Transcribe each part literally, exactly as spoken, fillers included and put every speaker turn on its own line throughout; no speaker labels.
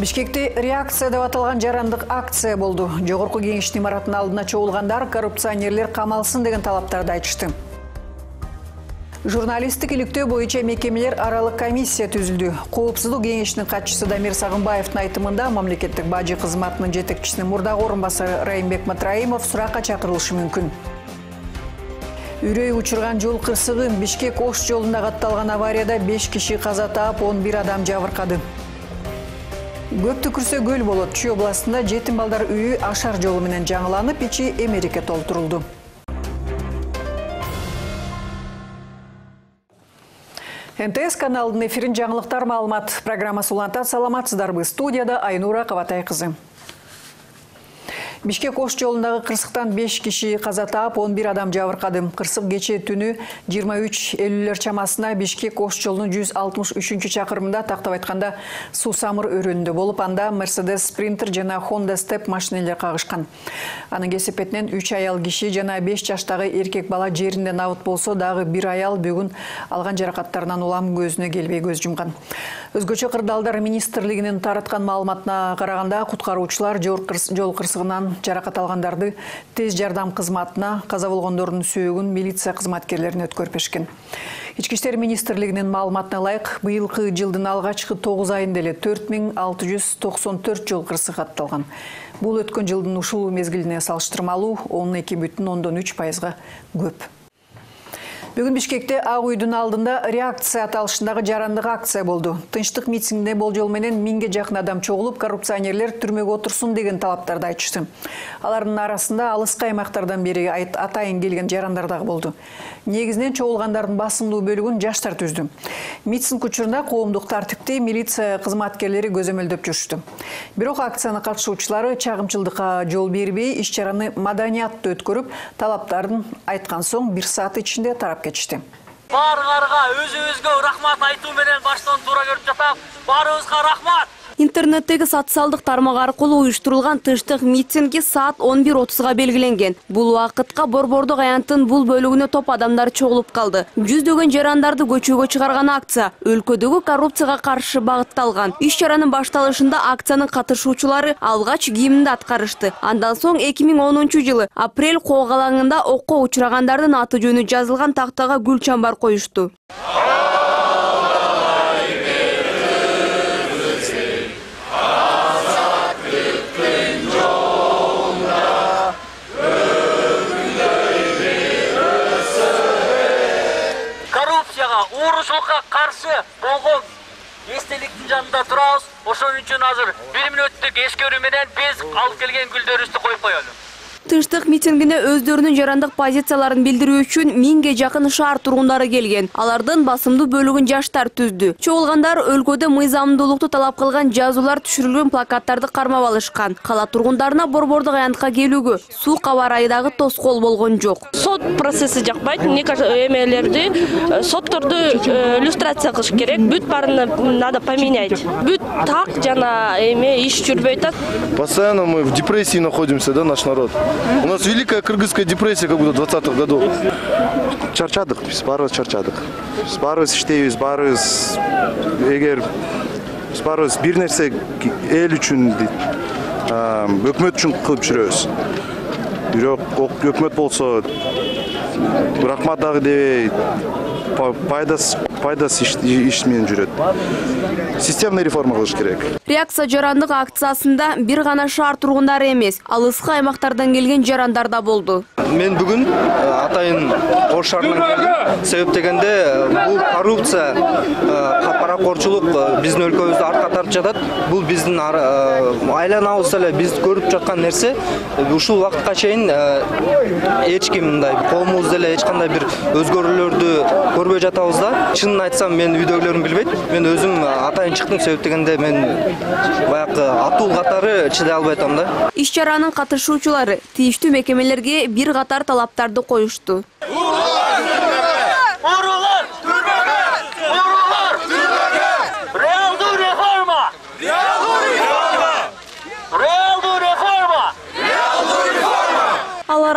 Бишкекте реакция деп аталган жарандык акция болду. Жогорку кеңештин имаратынын алдына чогулгандар коррупционерлер камалсын деген талаптарды айтышты. Журналисттик иликтөө боюнча мекемелер аралык комиссия түзүлдү. Коопсуздук кеңешинин катчысы Дамир Сагынбаевдин айтымында мамлекеттик бажы кызматынын жетекчисинин мурдагы орун басары Райымбек Матраимов суракка чакырылышы мүмкүн. Үрөй учурган жол кырсыгы Бишкек-Ош жолунда катталган аварияда беш киши каза таап, он бир адам жабыркады. Көп түкүрсө көл болот. Чүй областында жетим балдар үйү ашар жолу менен жаңыланып, ичи эмерикке толтурулду. эн тэ эс каналынын эфирин жаңылыктар маалымат программасы улантат. Саламатсыздарбы? Студияда Айнура Кабатай кызы. Бишкек-Ош жолундагы кырсыктан беш киши каза таап, он бир адам жабыркады. Кырсык кечээ түнү жыйырма үч элүүлөр чамасына Бишкек-Ош жолунун жүз алтымыш үчүнчү чакырымында, тактап айтканда Суу-Самыр өрөөнүндө болуп, анда Mercedes Sprinter жана Honda Step машинелер кагышкан. Анын кесепетинен үч аял киши жана беш жаштагы эркек бала жеринде набыт болсо, дагы бир аял бүгүн алган жаракаттарынан улам көзүнө келбей көз жумган. Өзгөчө кырдаалдар министрлигинин тараткан маалыматына караганда, куткаруучулар жол кырсыгынан жаракат алгандарды тез жардам кызматына, каза болгондордун сөөгүн милиция кызматкерлерине өткөрүп беришкен. Ички иштер министрлигинин маалыматына ылайык, быйылкы жылдын алгачкы тогуз айында эле төрт миң алты жүз токсон төрт жол кырсыгы катталган. Бул өткөн жылдын ушул мезгилине салыштырмалуу он эки бүтүн ондон үч пайызга көп. Бүгүн Бишкекте Ак үйдүн алдында реакция аталышындагы жарандык акция болду. Тынчтык митингинде болжол менен миңге жакын адам чогулуп, коррупционерлер түрмөгө отурсун деген талаптарды айтышты. Алардын арасында алыскы аймактардан бери атайын келген жарандар дагы болду. Негизинен чогулгандардын басымдуу бөлүгүн жаштар түздү. Митинг учурунда коомдук тартипти милиция кызматкерлери көзөмөлдөп жүрүштү. Бирок акциянын катышуучулары чагымчылдыкка жол бербей, иш-чараны маданияттуу өткөрүп, талаптарын айткан соң бир саат ичинде тарап кетишти.
Баарыңарга өзүбүзгө рахмат айтуу менен баштан туура көрүп жатам. Баарыбызга рахмат.
Интернеттеги социалдык тармак аркылуу уюштурулган тынчтык митинги саат он бир отузга белгиленген. Бул убакытка Борбордук аянттын бул бөлүгүнө топ адамдар чогулуп калды. Жүздөгөн жарандарды көчөгө чыгарган акция өлкөдөгү коррупцияга каршы багытталган. Иш-чаранын башталышында акциянын катышуучулары алгач гимнди аткарышты. Андан соң эки миң онунчу жылы апрель коогалаңында окко учурагандардын аты жөнү жазылган тактага гүл чамбар коюшту.
Урушулукка каршы болгон эстеликтин жанында турабыз. Ошон үчүн азыр бир мүнөттүк эскерүү менен биз алып келген гүлдөрүбүздү коюп коелу.
Тынчтык митингине өздөрүнүн жарандык позицияларын билдирүү үчүн миңге жакын шаар тургундары келген. Алардын басымдуу бөлүгүн жаштар түздү. Чогулгандар өлкөдө мыйзамдуулукту талап кылган жазуулар түшүрүлгөн плакаттарды кармап алышкан. Кала тургундарына Борбордук аянтка келүүгө суу кабар айдагы тоскоол болгон жок.
Сот процесси жакпайт. Эмелерди, сотторду иллюстрация кылыш керек. Бүт баарына надо поменять. Бүт так жана эме иш жүрбөй атат.
Постоянно мы в депрессии находимся, да, наш народ. У нас великая кыргызская депрессия, как будто двадцатых годов.
Чарчадык, биз баарыбыз чарчадык. Биз баарыбыз иштейбиз, баарыбыз эгер биз баарыбыз бир нерсе эл үчүн, өкмөт үчүн кылып жүрөбүз. Бирок өкмөт болсо рахмат дагы дебей, пайдасы пайдасы иш менен жүрөт. Системный реформа кылыш керек.
Реакция жарандык акциясында бир гана шаар тургундары эмес, алыскы аймактардан келген жарандар да болду.
Мен бүгүн атайын Ош шаарынан келдим. Себеп дегенде бул коррупция, паракорчулук биздин өлкөбүздү артка тартып жатат. Бул биздин айланабызда эле биз көрүп жаткан нерсе. Ушул убакытка чейин эч ким мындай коомубузда эле эч кандай бир өзгөрүүлөрдү көрбөй жатабыз да. Чынын айтсам, мен үйдөгүлөрүм билбейт. Мен өзүм атайын чыктым, себеп дегенде мен баягы атуу катары чыдай албай атам да.
Иш-чаранын катышуучулары тийиштүү мекемелерге бир катар талаптарды коюшту.
Урулар түрмөгө! Урулар түрмөгө! Реалдуу реформа! Реалдуу реформа! Реалдуу реформа! Реалдуу реформа!
Алар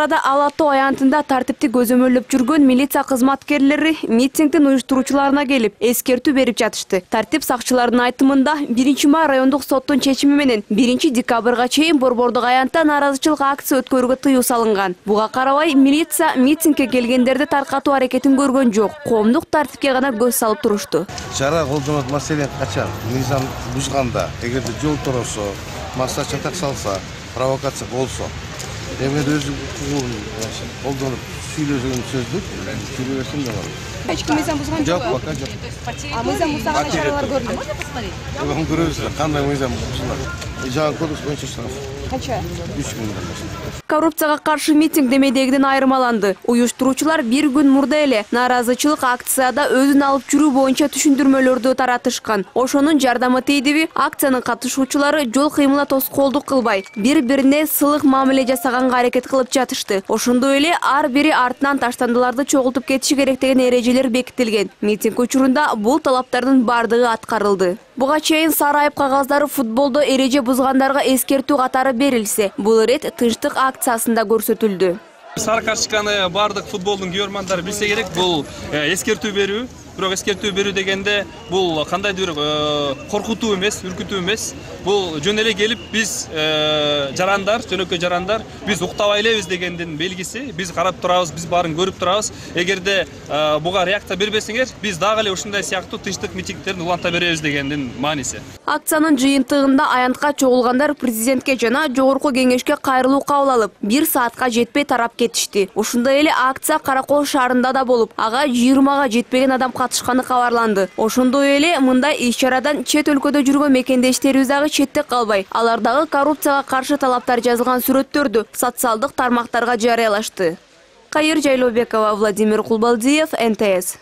арада Ала Тоо аянтында тартипти көзөмөлдөп жүргөн милиция кызматкерлери митингдин уюштуруучуларына келип эскертүү берип жатышты. Тартип сакчыларынын айтымында биринчи май райондук соттун чечими менен биринчи декабрга чейин Борбордук аянтта нааразычылык акция өткөрүүгө тыюу салынган. Буга карабай милиция митингге келгендерди таркатуу аракетин көргөн жок. Коомдук тартипке гана көз салып турушту.
Чара колдонот маселен качан мыйзам бузганда, эгерде жол торосо, маса чатак салса, провокация болсо, эми өз укугун колдонуп сүйлөгөн сөздү сүйлөй берсем да болот.
Эч ким мыйзам бузган жок?
Жок, пока жок.
А мыйзам бузган чаралар көрүлөт?
Бүгүн көрөбүз, кандай мыйзам бузулат. Жаңы кодекс боюнча штраф.
Канча?
үч миңден баштап.
Коррупцияга каршы митинг демейдегиден айырмаланды. Уюштуруучулар бир күн мурда эле нааразычылык акцияда өзүн алып жүрүү боюнча түшүндүрмөлөрдү таратышкан. Ошонун жардамы тийдиби? Акциянын катышуучулары жол кыймылына тоскоолдук кылбай, бири-бирине сылык мамиле жасаганга аракет кылып жатышты. Ошондой эле ар бири артынан таштандыларды чогултуп кетиши керек деген эрежелер бекитилген. Митинг учурунда бул талаптардын бардыгы аткарылды. Буга чейин сары айып кагаздары футболдо эреже бузгандарга эскертүү катары берилсе, бул ирет тынчтык акциясында көрсөтүлдү.
Сары карточканы бардык футболдун көрөрмандары билсе керек, бул эскертүү берүү. Бирок эскертүү берүү дегенде бул кандайдыр бир коркутуу эмес, үркүтүү эмес. Бул жөн эле келип биз жарандар, жөнөкөй жарандар, биз уктабай элебиз дегендин белгиси. Биз карап турабыз, биз баарын көрүп турабыз. Эгерде буга реакция бербесеңер, биз дагы эле ушундай сыяктуу тынчтык митингдерин уланта беребиз дегендин мааниси.
Акциянын жыйынтыгында аянтка чогулгандар президентке жана жогорку кеңешке кайрылуу кабыл алып, бир саатка жетпей тарап кетишти. Ушундай эле акция Каракол шаарында да болуп, ага жыйырмага жетпеген адам катышканы кабарланды. Ошондой эле мындай иш-чарадан чет өлкөдө жүргөн мекендештерибиз дагы четте калбай, алар дагы коррупцияга каршы талаптар жазылган сүрөттөрдү социалдык тармактарга жарыялашты. Кайыр Жайлообекова, Владимир Кулбалдиев, эн тэ эс.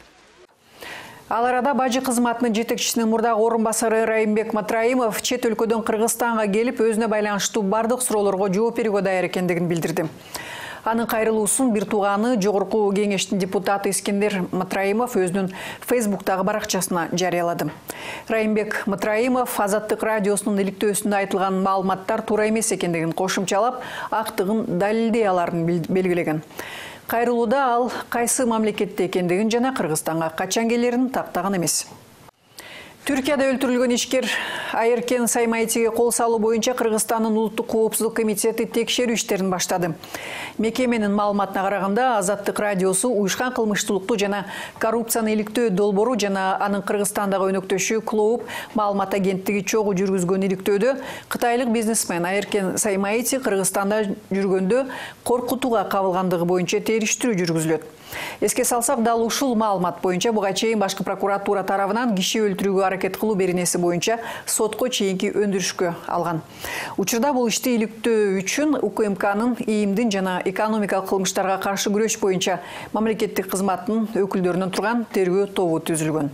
Ал арада бажы кызматынын жетекчисинин мурдагы орун басары Райымбек Матраимов чет өлкөдөн Кыргызстанга келип өзүнө байланыштуу бардык суроолорго жооп берүүгө даяр экендигин билдирди. Анын кайрылуусун бир тууганы жогорку кеңештин депутаты Искендер Матраимов өзүнүн Фейсбуктагы баракчасына жарыялады. Райымбек Матраимов Азаттык радиосунун иликтөөсүндө айтылган маалыматтар туура эмес экендигин кошумчалап, актыгын далилдей аларын белгилеген. Кайрылууда ал кайсы мамлекетте экендигин жана Кыргызстанга качан келерин тактаган эмес. Түркияда өлтүрүлгөн ишкер Айыркен Саймайтиге кол салуу боюнча Кыргызстандын улуттук коопсуздук комитети текшерүү иштерин баштады. Мекеменин маалыматына караганда Азаттык радиосу уюшкан кылмыштуулукту жана коррупцияны иликтөө долбоору жана анын Кыргызстандагы өнөктөшү Клоуп маалымат агенттиги чогуу жүргүзгөн иликтөөдө кытайлык бизнесмен Айыркен Саймайти Кыргызстанда жүргөндө коркутууга кабылгандыгы боюнча териштирүү жүргүзүлөт. Эске салсак, дал ушул маалымат боюнча буга чейин башкы прокуратура тарабынан киши өлтүрүүгө аракет кылуу беренеси боюнча сотко чейинки өндүрүшкө алган. Учурда бул ишти иликтөө үчүн У К М Кнын ийимдин жана экономикалык кылмыштарга каршы күрөш боюнча мамлекеттик кызматтын өкүлдөрүнөн турган тергөө тобу түзүлгөн.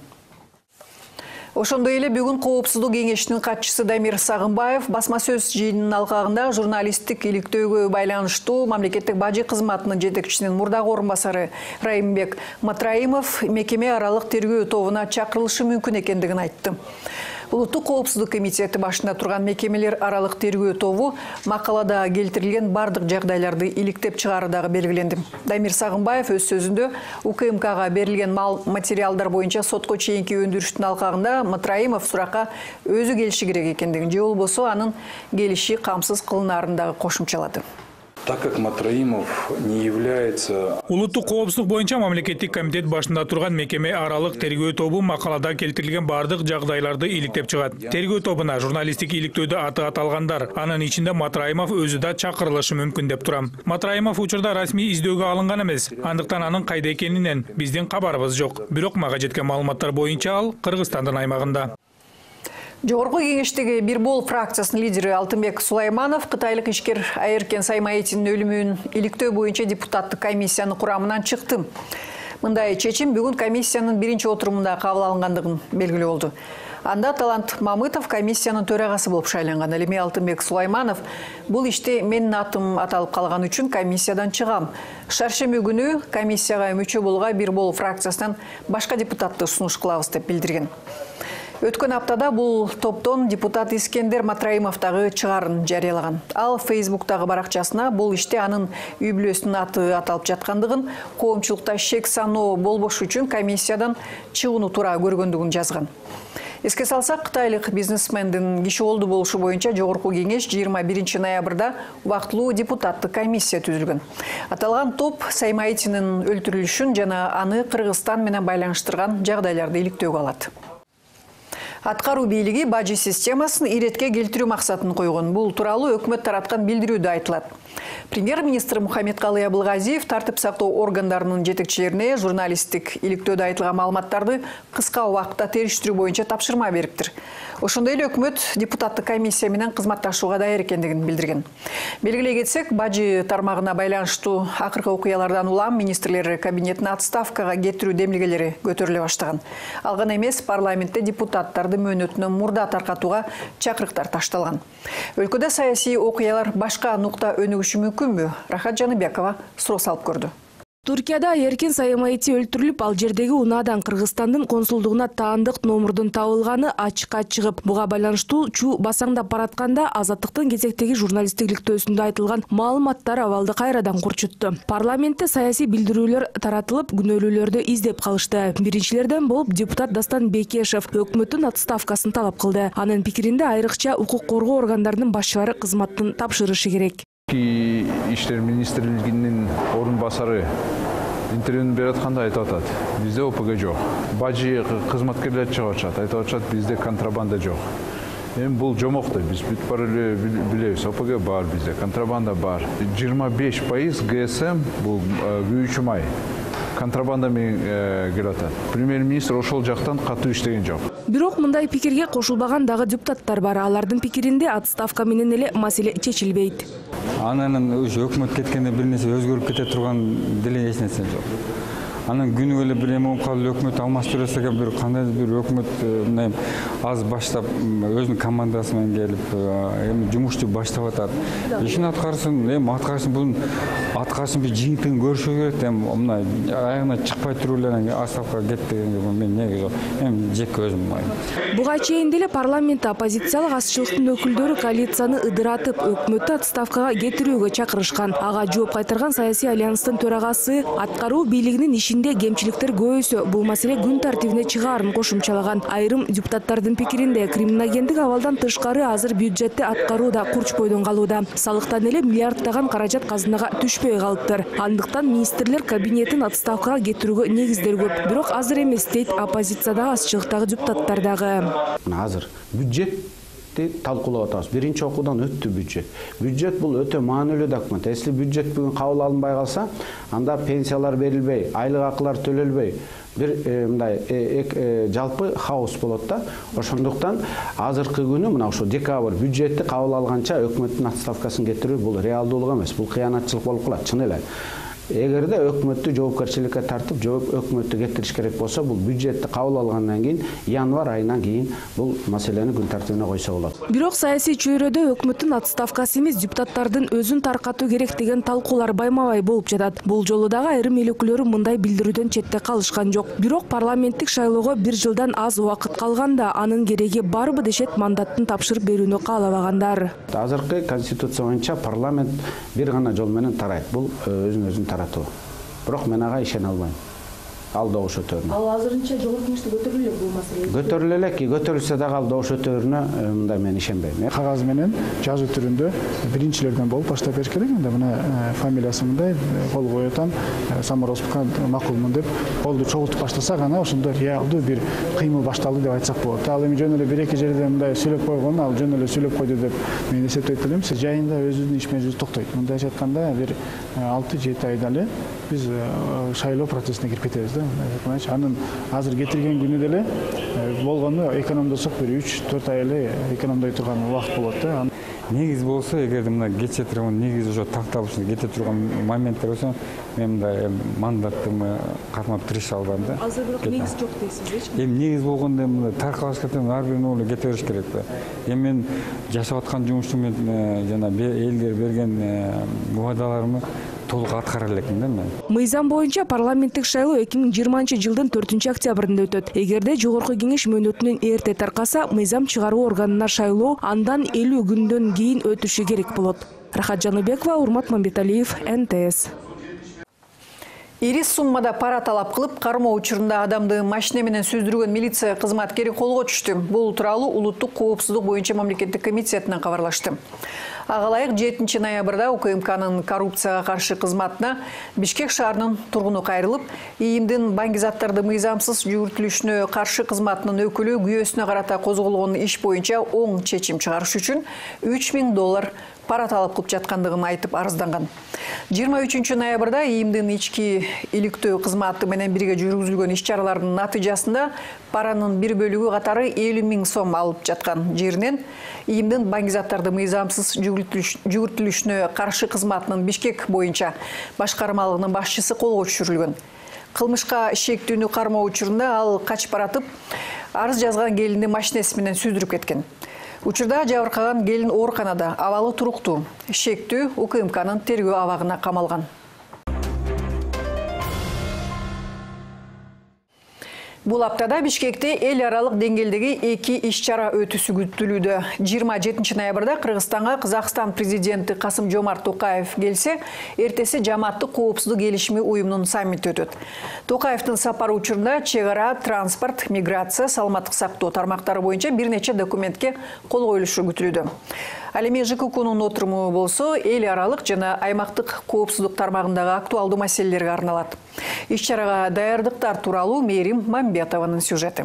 Ошондой эле бүгүн коопсуздук кеңешинин катчысы Дамир Сагынбаев басма сөз жыйынынын алкагында журналисттик иликтөөгө байланыштуу мамлекеттик бажы кызматынын жетекчисинин мурдагы орун басары Райымбек Матраимов мекеме аралык тергөө тобуна чакырылышы мүмкүн экендигин айтты. Улуттук коопсуздук комитети башында турган мекемелер аралык тергөө тобу макалада келтирилген бардык жагдайларды иликтеп чыгары дагы белгиленди. Дамир Сагынбаев өз сөзүндө У К М Кга берилген материалдар боюнча сотко чейинки өндүрүштүн алкагында Матраимов суракка өзү келиши керек экендигин, же болбосо анын келиши камсыз кылынаарын дагы кошумчалады.
Так как Матраимов не является...
Улуттук коопсуздук боюнча мамлекеттик комитет башында турган мекеме аралык тергөө тобу макалада келтирилген бардык жагдайларды иликтеп чыгат. Тергөө тобуна журналисттик иликтөөдө аты аталгандар, анын ичинде Матраимов өзү да чакырылышы мүмкүн деп турам. Матраимов учурда расмий издөөгө алынган эмес, андыктан анын кайда экенинен биздин кабарыбыз жок. Бирок мага жеткен маалыматтар боюнча ал Кыргызстандын аймагында.
Жогорку кеңештеги Бир бол фракциясынын лидери Алтынбек Сулайманов кытайлык ишкер Айыркен Саймайтинин өлүмүн иликтөө боюнча депутаттык комиссиянын курамынан чыкты. Мындай чечим бүгүн комиссиянын биринчи отурумунда кабыл алынгандыгын белгилүү болду. Анда Талант Мамытов комиссиянын төрагасы болуп шайланган. Ал эми Алтынбек Сулайманов бул иште менин атым аталып калган үчүн комиссиядан чыгам. Шаршемби күнү комиссияга мүчө болгуга Бир бол фракциясынан башка депутатты сунуш кылабыз деп билдирген. Өткөн аптада бул топтон депутат Искендер Матраимовтагы чыгарын жарыялаган. Ал Фейсбуктагы баракчасына бул иште анын үй бүлөсүнүн аты аталып жаткандыгын, коомчулукта шек саноо болбош үчүн комиссиядан чыгууну туура көргөндүгүн жазган. Эске салсак, кытайлык бизнесмендин киши колду болушу боюнча Жогорку кеңеш жыйырма биринчи ноябрда убактылуу депутаттык комиссия түзүлгөн. Аталган топ Саймаитинин өлтүрүлүшүн жана аны Кыргызстан менен байланыштырган жагдайларды иликтөөгө алат. Аткаруу бийлиги бажы системасын иретке келтирүү максатын койгон. Бул тууралуу өкмөт тараткан билдирүүдө айтылат. Премьер-министр Мухаммедкалый Абылгазиев тартип сактоо органдарынын жетекчилерине журналисттик иликтөөдө айтылган маалыматтарды кыска убакытта териштирүү боюнча тапшырма бериптир. Ошондой эле өкмөт депутаттык комиссия менен кызматташууга даяр экендигин билдирген. Белгилей кетсек, бажы тармагына байланыштуу акыркы окуялардан улам министрлер кабинетине отставкага кетирүү демилгелери көтөрүлө баштаган. Ал гана эмес, парламентте депутаттарды мөөнөтүнөн мурда таркатууга чакырыктар ташталган. Өлкөдө саясий окуялар башка нукта өнүгүшү мүмкүнбү? Рахат Жаныбекова суроо салып көрдү.
Туркияда Эркин Саймаити өлтүрүлүп, ал жердеги унаадан Кыргызстандын консулдугуна таандык номурдун табылганы ачыкка чыгып, буга байланыштуу чуу басаңдап баратканда Азаттыктын кезектеги журналисттик иликтөөсүндө айтылган маалыматтар абалды кайрадан курчутту. Парламентте саясий билдирүүлөр таратылып, күнөөлүүлөрдү издеп калышты. Биринчилерден болуп депутат Дастан Бекешев өкмөттүн отставкасын талап кылды. Анын пикиринде айрыкча укук коргоо органдарынын башчылары кызматтын тапшырышы керек.
Иштер министрлигинин орун басары интервьюну берип атканда айтып атат. Бизде О П Г жок. Бажы кызматкерлер чыгып атышат. Айтып атышат, бизде контрабанда жок. Эми бул жомок да, биз бүт бара эле билебиз. О П Г бар бизде, контрабанда бар. жыйырма беш пайыз Г С М бул күйүүчү май. Контрабанда менен келип атат. Премьер-министр ошол жактан катуу иштеген жок.
Бирок мындай пикирге кошулбаган дагы депутаттар бар. Алардын пикиринде отставка менен эле маселе чечилбейт.
Анан уже өкмөт кеткенде бир нерсе өзгөрүп кете турган деле эч нерсе жок. Анан күнү эле бир эме болуп калып өкмөт алмаштырса экен, бир кандай бир өкмөт мындай аз баштап өзүнүн командасы менен келип эми жумушту баштап атат. Ишин аткарсын, эми аткарсын, бунун аткарсын бир жыйынтыгын көрүшү керек. Эми мындай аягына чыкпай туруп эле отставкага кетти дегенге мен негизи эми жеке өзүм майым.
Буга чейин деле парламентте оппозициялык азчылыктын өкүлдөрү коалицияны ыдыратып, өкмөттү отставкага кетирүүгө чакырышкан. Ага жооп кайтарган саясий альянстын төрагасы аткаруу бийлигинин ишинде кемчиликтер көбөйсө, бул маселе күн тартибине чыгаарын кошумчалаган. Айрым депутаттардын пикиринде криминогендик абалдан тышкары азыр бюджетти аткаруу да курч бойдон калууда. Салыктан эле миллиарддаган каражат казынага түшпөй калыптыр. Андыктан министрлер кабинетин отставкага кетирүүгө негиздер көп. Бирок азыр эмес дейт оппозициядагы азчылыктагы депутаттар дагы.
Азыр бюджет талкуулап атабыз. Биринчи окуудан өттү бюджет. Бюджет бул өтө маанилүү документ. Если бюджет бүгүн кабыл алынбай калса, анда пенсиялар берилбей, айлык акылар төлөлбөй, бир мындай жалпы хаос болот да. Ошондуктан азыркы күнү мына ошо декабрь бюджетти кабыл алганча өкмөттүн отставкасын кетирүү бул реалдуулук эмес, бул кыянатчылык болуп калат, чын эле. Эгерде өкмөттү жоопкерчиликке тартып, жооп өкмөттү кетириш керек болсо, бул бюджетти кабыл алгандан кийин, январь айынан кийин бул маселени күн тартибине койсо болот.
Бирок саясий чөйрөдө өкмөттүн отставкасы эмес, депутаттардын өзүн таркатуу керек деген талкуулар байма-бай болуп жатат. Бул жолу дагы айрым эл өкүлдөрү мындай билдирүүдөн четте калышкан жок. Бирок парламенттик шайлоого бир жылдан аз убакыт калганда, анын кереги барбы дешет мандаттын тапшырып берүүнү каалабагандар.
Азыркы конституция боюнча парламент бир гана жол менен тарайт. Бул өзүн-өзүн таратуу. Бирок мен ага ишене албайм. Ал добуш өтөрүнө.
Ал азырынча жогорку кеңеште көтөрүлө элек бул маселе.
Көтөрүлө элек, көтөрүлсө дагы ал добуш өтөрүнө мындай мен ишенбейм.
Кагаз менен жазуу түрүндө биринчилерден болуп баштап бериш керек. Мында мына фамилиясы мындай, кол коюп атам, Самаровскка макулмун деп колду чогултуп баштаса гана ошондо реалдуу бир кыймыл башталды деп айтсак болот. Ал эми жөн эле бир-эки жерде мындай сүйлөп койгон, ал жөн эле сүйлөп койду деп мен эсептейт элем. Жайында өзүнүн иш-менежи токтойт. Мындайча айтканда бир алты жети айда эле биз шайлоо процессине кирип кетебиз да. Анын азыр кетирген күнү деле болгону экономдосок бир үч төрт ай эле экономдой турган убакыт болот да.
Негиз болсо, эгерде мына кече турган негиз ошо такталышын кете турган моменттер болсо, мен мындай мандаттымы катмап тырыша албайм да.
Азыр бирок негиз жок дейсизби?
Эми негиз болгондо мындай таркалыш кетем, ар бирин олу кете бериш керек да. Эми мен жашап аткан жумушту мен жана элдер берген убадаларымы толук аткара элекмин да мен.
Мыйзам боюнча парламенттик шайлоо эки миң жыйырманчы жылдын төртүнчү октябрында өтөт. Эгерде жогорку кеңеш мөөнөтүнөн эрте таркаса, мыйзам чыгаруу органына шайлоо андан элүү күндөн кийин өтүшү керек болот. Рахат Жаныбекова, Урмат Мамбеталиев, эн тэ эс.
Ири суммада пара талап кылып, кармоо учурунда адамды машина менен сүздүргөн милиция кызматкери колго түштү. Бул тууралуу Улуттук коопсуздук боюнча мамлекеттик комитетинен кабарлашты. Агалайык жетинчи ноябрда У К М К'нын коррупцияга каршы кызматына Бишкек шаарынын тургуну кайрылып, ИИМдин баңгизаттарды мыйзамсыз жүгүртүлүшүнө каршы кызматынын өкүлү күйөөсүнө карата козголгон иш боюнча оң чечим чыгарыш үчүн үч миң доллар пара талап кылып жаткандыгын айтып арызданган. жыйырма үчүнчү ноябрда ИИМдин ички иликтөө кызматы менен бирге жүргүзүлгөн иш-чаралардын натыйжасында паранын бир бөлүгү катары элүү миң сом алып жаткан жеринен ИИМдин баңгизаттарды мыйзамсыз жүгүртүлүшүнө каршы кызматынын Бишкек боюнча башкармалыгынын башчысы колго түшүрүлгөн. Кылмышка шектүүнү кармоо учурунда ал качып баратып, арыз жазган келинди машинеси менен сүздүрүп кеткен. Учурда жабыркаган келин ооруканада, абалы туруктуу. Шектүү У К М К'нын тергөө абагына камалган. Бул аптада Бишкекте эл аралык деңгээлдеги эки иш-чара өтүсү күтүлүүдө. жыйырма жетинчи ноябрда Кыргызстанга Казакстан президенти Касым-Жомарт Токаев келсе, эртеси жамааттык коопсуздук келишими уюмунун саммити өтөт. Токаевдин сапары учурунда чек ара, транспорт, миграция, саламаттык сактоо тармактары боюнча бир нече документке кол коюлушу күтүлүүдө. Ал эми Ж К К'нун отуруму болсо, эл аралык жана аймактык коопсуздук тармагындагы актуалдуу маселелерге арналат. Иш-чарага даярдыктар тууралуу Мээрим Мамбетованын сюжети.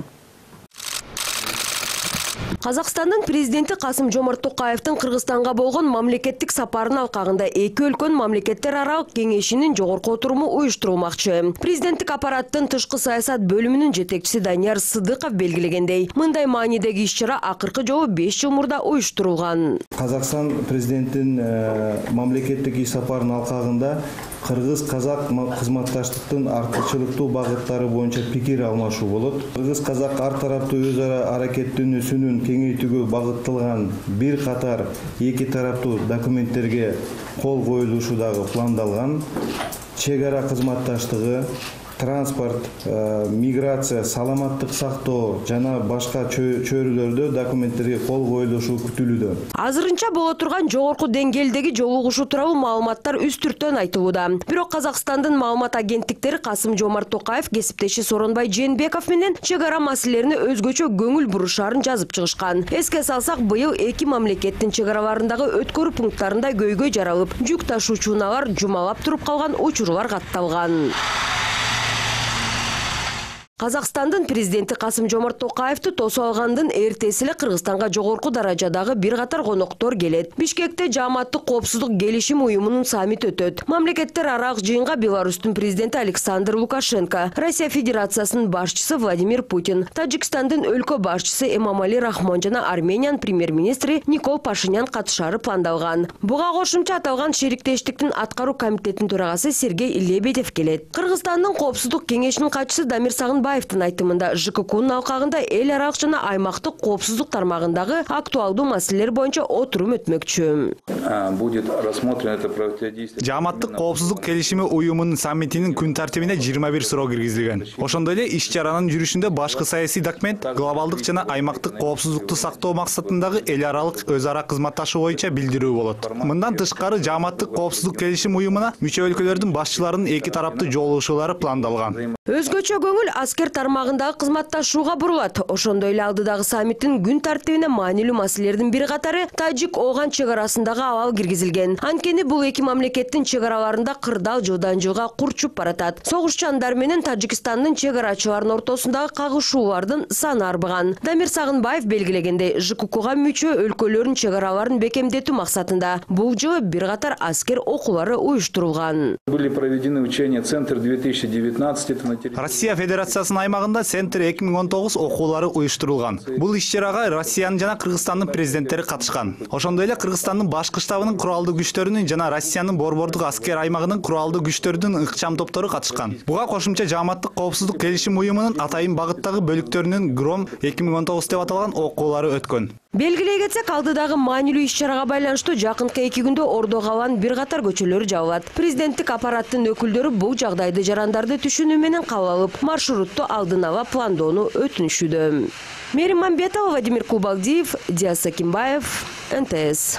Казакстандын президенти Касым-Жомарт Токаевдин Кыргызстанга болгон мамлекеттик сапарынын алкагында эки өлкөнүн мамлекеттер аралык кеңешинин жогорку отуруму уюштурулмакчы. Президенттик аппараттын тышкы саясат бөлүмүнүн жетекчиси Данияр Сыдыков белгилегендей, мындай маанидеги иш-чара акыркы жолу беш жыл мурда уюштурулган.
Казакстан президентин мамлекеттик иш сапарынын алкагында Кыргыз-казак кызматташтыктын артыкчылыктуу багыттары боюнча пикир алмашуу болот. Кыргыз-казак ар тараптуу өз ара аракеттенүүсүнүн кеңейтүүгө багытталган бир катар эки тараптуу документтерге кол коюлушу дагы пландалган. Чек ара кызматташтыгы, транспорт, миграция, саламаттык сактоо жана башка чөйрөлөрдө документтерге кол коюлушу күтүлүүдө.
Азырынча боло турган жогорку деңгээлдеги жолугушуу тууралуу маалыматтар үз түртөн айтылууда. Бирок Казакстандын маалымат агенттиктери Касым-Жомарт Токаев кесиптеши Соронбай Жээнбеков менен чек ара маселелерине өзгөчө көңүл бурушарын жазып чыгышкан. Эске салсак, быйыл эки мамлекеттин чек араларындагы өткөрүү пункттарында көйгөй жаралып, жүк ташуучу унаалар жумалап туруп калган учурлар катталган. Казакстандын президенти Касым-Жомарт Токаевди тосуп алгандын эртеси эле Кыргызстанга жогорку даражадагы бир катар коноктор келет. Бишкекте жааматтык коопсуздук келишим уюмунун саммити өтөт. Мамлекеттер аралык жыйынга Беларустун президенти Александр Лукашенко, Россия Федерациясынын башчысы Владимир Путин, Тажикстандын өлкө башчысы Эмомали Рахмон жана Армениянын премьер-министри Никол Пашинян катышары пландалган. Буга кошумча аталган шериктештиктин аткаруу комитетинин төрагасы Сергей Лебедев келет. Кыргызстандын коопсуздук кеңешинин катчысы Дамир Сагынбаевдин айтымында Ж К К'нун алкагында эл аралык жана аймактык коопсуздук тармагындагы актуалдуу маселелер боюнча отурум өтмөкчү.
Будет рассмотрено это противодействие.
Жааматтык коопсуздук келишими уюмунун саммитинин күн тартибине жыйырма бир суроо киргизилген. Ошондой эле иш-чаранын жүрүшүндө башкы саясий документ глобалдык жана аймактык коопсуздукту сактоо максатындагы эл аралык өз ара кызматташуу боюнча билдирүү болот. Мындан тышкары жааматтык коопсуздук келишим уюмуна мүчө өлкөлөрдүн башчыларынын эки тараптуу жолугушуулары пландалган.
Өзгөчө көңүл аскер тармагындагы кызматташууга бурулат. Ошондой эле алдыдагы саммиттин күн тартибине маанилүү маселелердин бир катары Тажик-Оган чек арасындагы абал киргизилген. Анткени бул эки мамлекеттин чек араларында кырдаал жылдан жылга курчуп баратат. Согушчандар менен Тажикстандын чек арачыларынын ортосундагы кагышуулардын саны арбыган. Дамир Сагынбаев белгилегендей, Ж К К'га мүчө өлкөлөрдүн чек араларын бекемдетүү максатында бул жылы бир катар аскер окуулары уюштурулган.
Были проведены учения Центр две тысячи девятнадцать.
Россия Федерациясынын аймагында Центр эки миң он тогуз окуулары уюштурулган. Бул иш-чарага Россиянын жана Кыргызстандын президенттери катышкан. Ошондой эле Кыргызстандын башкы штабынын куралдуу күчтөрүнүн жана Россиянын борбордук аскер аймагынын куралдуу күчтөрүнүн ыкчам топтору катышкан. Буга кошумча жааматтык коопсуздук келишим уюмунун атайын багыттагы бөлүктөрүнүн Гром эки миң он тогуз деп аталган окуулары өткөн.
Белгилей кетсек, алдыдагы маанилүү иш-чарага байланыштуу жакынкы эки күндө Ордо каланын бир катар көчөлөрү жабылат. Президенттик аппараттын өкүлдөрү бул жагдайды жарандарды түшүнүү менен кабыл алып, маршрутту алдын ала пландоону өтүнүшүдө. Мерим Мамбетова, Владимир Кубалдиев, Диас Сакимбаев, эн тэ эс.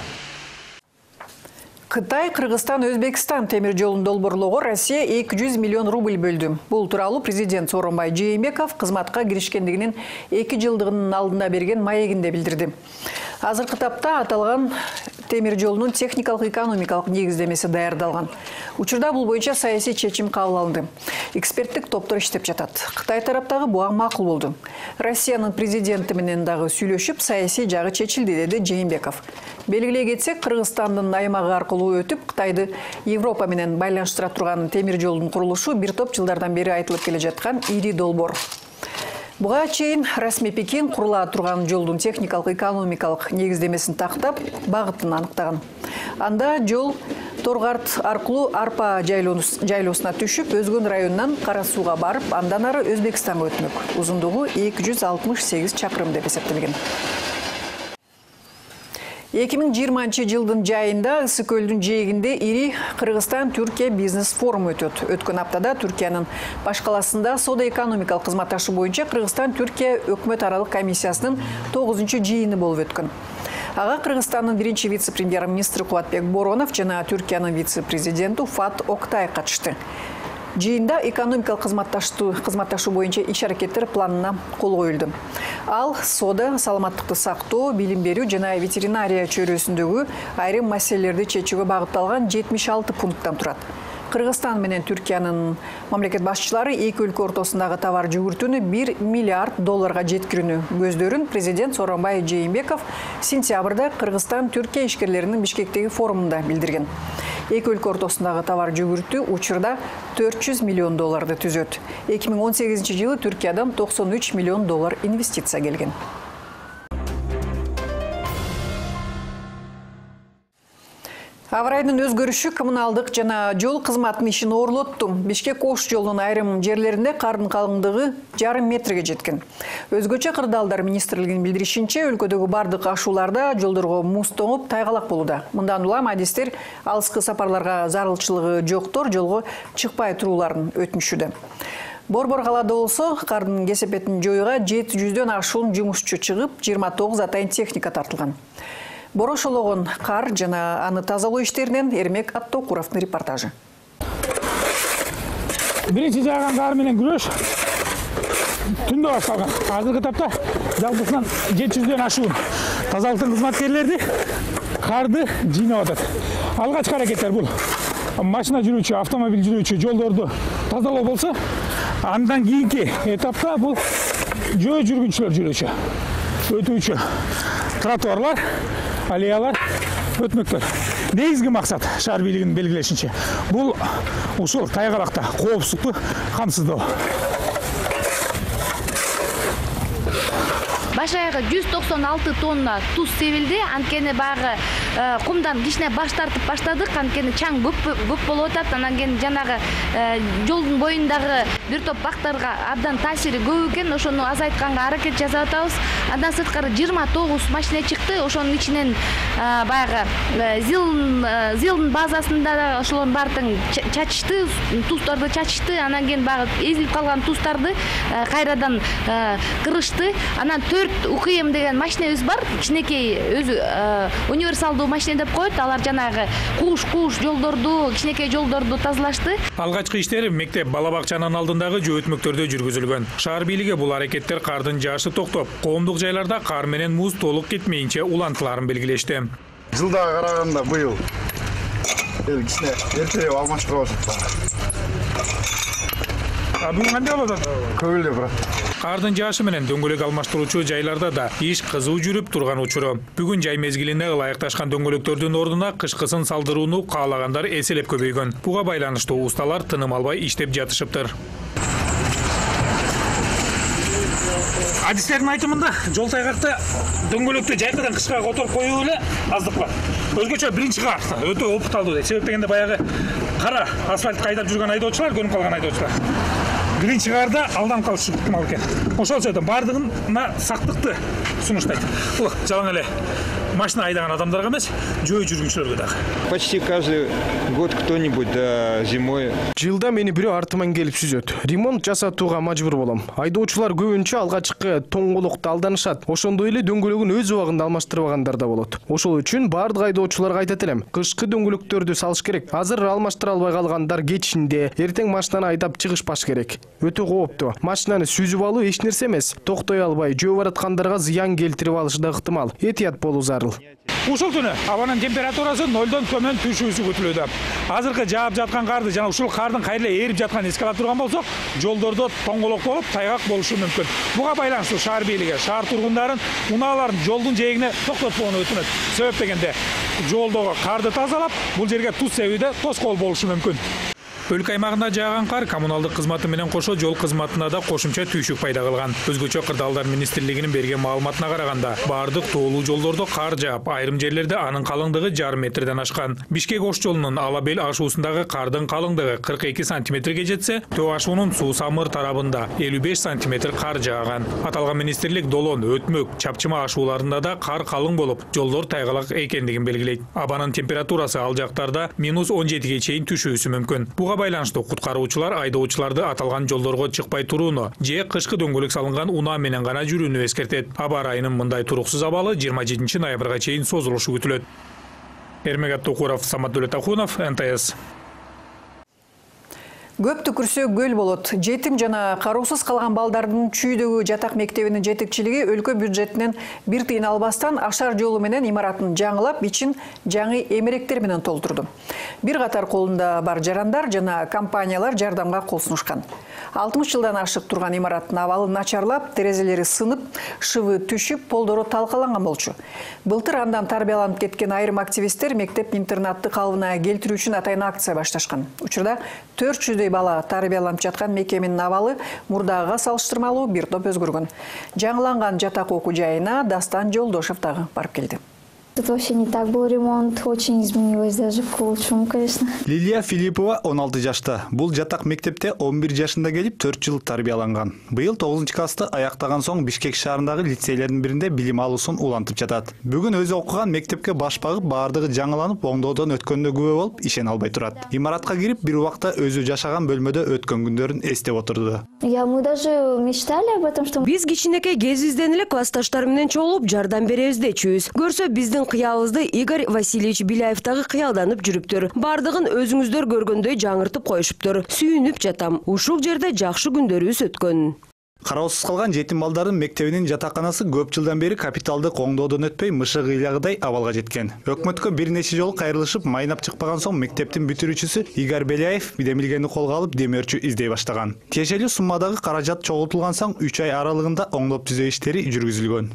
Кытай, Кыргызстан, Өзбекстан темир жолун долбоорлоого Россия эки жүз миллион рубль бөлдү. Бул тууралуу президент Сооронбай Жээнбеков кызматка киришкендигинин эки жылдыгынын алдында берген маегинде билдирди. Азыркы тапта аталган темир жолунун техникалык экономикалык негиздемеси даярдалган. Учурда бул боюнча саясий чечим кабыл алынды. Эксперттик топтор иштеп жатат. Кытай тараптагы буга макул болду. Россиянын президенти менен дагы сүйлөшүп, саясий жагы чечилди, деди Жээнбеков. Белгилей кетсек, Кыргызстандын аймагы аркылуу өтүп, Кытайды Европа менен байланыштыра турган темир жолдун курулушу бир топ жылдардан бери айтылып келе жаткан ири долбоор. Буга чейин расмий Пекин курула турган жолдун техникалык экономикалык негиздемесин тактап, багытын аныктаган. Анда жол Торгарт аркылуу Арпа жайлоосуна түшүп, Өзгөн районунан Кара Сууга барып, андан ары Өзбекстанга өтмөк. Узундугу эки жүз алтымыш сегиз чакырым деп эсептелген. эки миң жыйырманчы жылдын жайында Ысык көлдүн жээгинде ири Кыргызстан-Түркия бизнес форуму өтөт. Өткөн аптада Түркиянын баш каласында соода-экономикалык кызматташуу боюнча Кыргызстан-Түркия өкмөт аралык комиссиясынын тогузунчу жыйыны болуп өткөн. Ага Кыргызстандын биринчи вице-премьер-министри Кубатбек Боронов жана Түркиянын вице-президенти Фат Октай катышты. Жыйында экономикалык кызматташуу боюнча иш-аракеттер планына кол коюлду. Ал соода, саламаттыкты сактоо, билим берүү жана ветеринария чөйрөсүндөгү айрым маселелерди чечүүгө багытталган жетимиш алты пункттан турат. Кыргызстан менен Түркиянын мамлекет башчылары эки өлкө ортосундагы товар жүгүртүүнү бир миллиард долларга жеткирүүнү көздөрүн президент Сооронбай Жээнбеков сентябрда Кыргызстан-Түркия ишкерлеринин Бишкектеги форумунда билдирген. Эки өлкө ортосундагы товар жүгүртүү учурда төрт жүз миллион долларды түзөт. эки миң он сегизинчи жылы Түркиядан токсон үч миллион доллар инвестиция келген. Аба ырайынын өзгөрүшү коммуналдык жана жол кызматынын ишин оорлотту. Бишкек-Ош жолунун айрым жерлеринде кардын калыңдыгы жарым метрге жеткен. Өзгөчө кырдаалдар министрлигинин билдиришинче, өлкөдөгү бардык ашууларда жолдорго муз тоңуп тайгалак болууда. Мындан улам адистер алыскы сапарларга зарылчылыгы жоктор жолго чыкпай турууларын өтүнүшүүдө. Борбор калаада болсо, кардын кесепетин жоюуга жети жүздөн ашуун жумушчу чыгып, жыйырма тогуз атайын техника тартылган. Борошологон кар жана аны тазалоо иштеринен Эрмек Аттокуровдун репортажы.
Биринчи жааган кар менен күрөш түндө башталган. Азыркы тапта жалпысынан жети жүздөн ашуун тазалыктын кызматкерлери карды жыйнап атат. Алгачкы аракеттер бул машина жүрүүчү, автомобиль жүрүүчү жолдорду тазалоо болсо, андан кийинки этапта бул жөө жүргүнчүлөр жүрүүчү, өтүүчү тротуарлар, аллеялар, өтмөктөр. Негизги максат шаар бийлигинин белгилешинче бул ушул тайгалакта коопсуздукту камсыздоо.
Баш аягы жүз токсон алты тонна туз себилди. Анткени багы кумдан кичине баш тартып баштадык. Анткени чаң көп көп болуп атат. Анан кийин жанагы жолдун боюндагы бир топ бактарга абдан таасири көп экен. Ошону азайтканга аракет жасап атабыз. Андан сырткары жыйырма тогуз машина чыкты. Ошонун ичинен баягы зилдин базасында ошолордун баардыгын чачышты, туздарды чачышты. Анан кийин багы эзилип калган туздарды кайрадан кырышты. Анан төрт УКМ деген машинебиз бар. Кичинекей өзү универсалдуу машина деп коет. Алар жанагы кууш-кууш жолдорду, кичинекей жолдорду тазалашты.
Алгачкы иштер мектеп бала бакчанын алдындагы жөөтмөктөрдө жүргүзүлгөн. Шаар бийлиги бул аракеттер кардын жаашы токтоп, коомдук жайларда кар менен муз толук кетмейинче улантыларын белгилешти.
Жылдага караганда быйыл эл кичине эртерээк алмаштырып атат.
А бүгүн кандай болот?
Көп эле брат.
Кардын жаашы менен дөңгөлөк алмаштыруучу жайларда да иш кызуу жүрүп турган учуру. Бүгүн жай мезгилине ылайыкташкан дөңгөлөктөрдүн ордуна кышкысын салдырууну каалагандар эселеп көбөйгөн. Буга байланыштуу усталар тыным албай иштеп жатышыптыр. Адистердин айтымында жол тайгакта дөңгөлөктү жайкадан кышка которуп коюу эле аздык бар. Өзгөчө биринчи кар өтө опутталдуу. Себеп дегенде баягы кара асфальт кайдап жүргөн айдоочулар, көнүп калган айдоочулар. Биринчи карда алданып калышы ыктымал экен. ошол сөйдөн бардыгына сактыкты сунуштайт. Бул жалаң эле машина айдаган адамдарга эмес, жөө жүргүнчүлөргө дагы.
Почти каждый год кто-нибудь зимой.
Жылда мени бирөө артыман келип сүзөт. Ремонт жасатууга мажбур болом. Айдоочулар көбүнчө алгачкы тоңголукта алданышат. Ошондой эле дөңгөлөгүн өз убагында алмаштырбагандар да болот. Ошол үчүн бардык айдоочуларга айтат элем, кышкы дөңгөлөктөрдү салыш керек. Азыр алмаштыра албай калгандар кечинде, эртең машинаны айдап чыгышпаш керек. Өтө кооптуу. Машинаны сүзүп алуу эч нерсе эмес. Токтой албай жөө бараткандарга зыян келтирип алышы да ыктымал. Этият болуу зарыл.
Ушул түнү абанын температурасы нолдон төмөн түшүүсү күтүлүүдө. Азыркы жаап жаткан карды жана ушул кардын кайра эрип жатканын эске ала турган болсок, жолдордо тоңголок болуп, тайгак болушу мүмкүн. Буга байланыштуу шаар бийлиги шаар тургундарын унааларын жолдун жээгине токтотпоону өтүнөт. Себеп дегенде жолдогу карды тазалап, бул жерге туз себүүдө тоскоол болушу мүмкүн. Өлкө аймагында жааган кар коммуналдык кызматы менен кошо жол кызматына да кошумча түйшүк пайда кылган. Өзгөчө Кырдаалдар министрлигинин берген маалыматына караганда, бардык тоолуу жолдордо кар жаап, айрым жерлерде анын калыңдыгы жарым метрден ашкан. Бишкек Ош жолунун Алабел ашуусундагы кардын калыңдыгы кырк эки сантиметрге жетсе, Төө ашуунун Суу-Самыр тарабында элүү беш сантиметр кар жааган. Аталган министрлик Долон, Өтмөк, Чапчыма ашууларында да кар калың болуп, жолдор тайгалак экендигин белгилейт. Абанын температурасы ал жактарда минус он жетиге чейин түшүүсү мүмкүн. Буга байланыштуу куткаруучулар айдоочуларды аталган жолдорго чыкпай турууну же кышкы дөңгөлөк салынган унаа менен гана жүрүүнү эскертет. Аба ырайынын мындай туруксуз абалы жыйырма жетинчи ноябрга чейин созулушу күтүлөт. Эрмегат Токуров, Самат Дөлөтахунов, эн тэ эс. Көп түкүрсө көл болот. Жетим жана кароосуз калган балдардын чүйдөгү жатак мектебинин жетекчилиги өлкө бюджетинен бир тыйын албастан ашар жолу менен имаратын жаңылап, ичин жаңы эмеректер менен толтурду. Бир катар колунда бар жарандар жана компаниялар жардамга кол сунушкан. алтымыш жылдан ашык турган имараттын абалы начарлап, терезелери сынып, шыбы түшүп, полдору талкаланган болчу. Былтыр андан тарбияланып кеткен айрым активисттер мектеп-интернатты калыбына келтирүү үчүн атайын акция башташкан. Учурда төрт жүздөй бала тарбияланып жаткан мекеменин абалы мурдагыга салыштырмалуу бир топ өзгөргөн. Жаңыланган жатак окуу жайына Дастан Жолдошев дагы барып келди.
Тут вообще не так был ремонт, очень изменилось даже к лучшему, конечно.
Лилия Филиппова он алты жашта. Бул жатак мектепте он бир жашында келип төрт жыл тарбияланган. Быйыл тогузунчу классты аяктаган соң Бишкек шаарындагы лицейлердин биринде билим алуусун улантып жатат. Бүгүн өзү окуган мектепке баш багып, баардыгы жаңыланып, оңдоодон өткөндө күбө болуп, ишене албай турат. Имаратка кирип, бир убакта өзү жашаган бөлмөдө өткөн күндөрүн эстеп отурду.
Я мы даже мечтали об этом, что
биз кичинекей кезибизден эле классташтар менен чогулуп жардам беребиз дечүбүз. Көрсө биздин кыялыбызды Игорь Васильевич Биляев дагы кыялданып жүрүптүр. Бардыгын өзүңүздөр көргөндөй жаңыртып коюшуптур. Сүйүнүп жатам. Ушул жерде жакшы күндөрүбүз өткөн.
Кароосуз калган жетим балдардын мектебинин жатаканасы көп жылдан бери капиталдык оңдоодон өтпөй мышык ыйлагыдай абалга жеткен. Өкмөткө бир нече жолу кайрылышып, майнап чыкпаган соң мектептин бүтүрүүчүсү Игорь Беляев демилгени колго алып демөөрчү издей баштаган. Тиешелүү суммадагы каражат чогултулган соң үч ай аралыгында оңдоп түзөө иштери жүргүзүлгөн.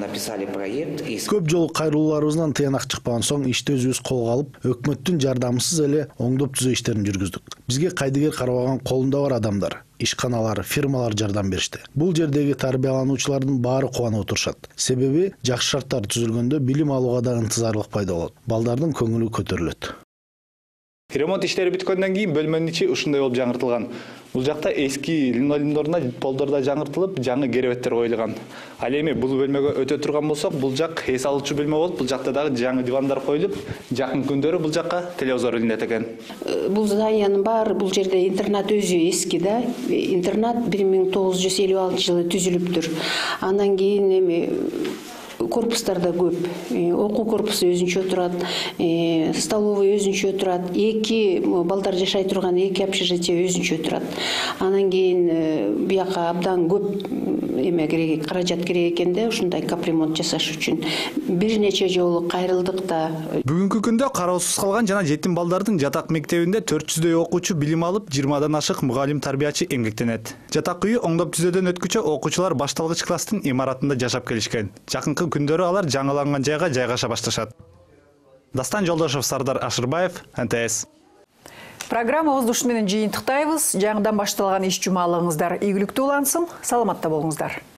Көп жолу кайрылууларыбыздан тыянак чыкпаган соң ишти өзүбүз колго алып, өкмөттүн жардамысыз эле оңдоп түзөө иштерин жүргүздүк. Бизге кайдыгер карабаган колунда бар адамдар, ишканалар, фирмалар жардам беришти. Бул жердеги тарбиялануучулардын баары кубанып отурушат. Себеби жакшы шарттар түзүлгөндө билим алууга да ынтызарлык пайда болот. Балдардын көңүлү көтөрүлөт.
Ремонт иштери бүткөндөн кийин бөлмөнүн ичи ушундай болуп жаңыртылган. Бул жакта эски линолеумдоруна полдорда жаңыртылып, жаңы керебеттер коюлган. Ал эми бул бөлмөгө өтө турган болсок, бул жак эс алуучу бөлмө болуп, бул жакта дагы жаңы дивандар коюлуп, жакын күндөрү бул жакка телевизор илинет экен.
Бул зданиянын баары, бул жерде интернат өзү эски да. Интернат бир миң тогуз жүз элүү алтынчы жылы түзүлүптүр. Андан кийин эми корпустар да көп. Окуу корпусу өзүнчө турат, столовый өзүнчө турат, эки балдар жашай турган эки общежитие өзүнчө турат. Анан кийин бияка абдан көп эме керек, каражат керек экенде, ушундай капремонт жасаш үчүн бир нече жолу кайрылдык да.
Бүгүнкү күндө кароосуз калган жана жетим балдардын жатак мектебинде төрт жүздөй окуучу билим алып, жыйырмадан ашык мугалим тарбиячы эмгектенет. Жатак үйү оңдоп түзөөдөн өткүчө окуучулар башталгыч класстын имаратында жашап келишкен. Жакынкы күндөрү алар жаңыланган жайга жайгаша башташат. Дастан Жолдошев, Сардар Ашырбаев, эн тэ эс.
Программабызды ушуну менен жыйынтыктайбыз. Жаңыдан башталган иш жумалыгыңыздар ийгиликтүү улансын. Саламатта болуңуздар.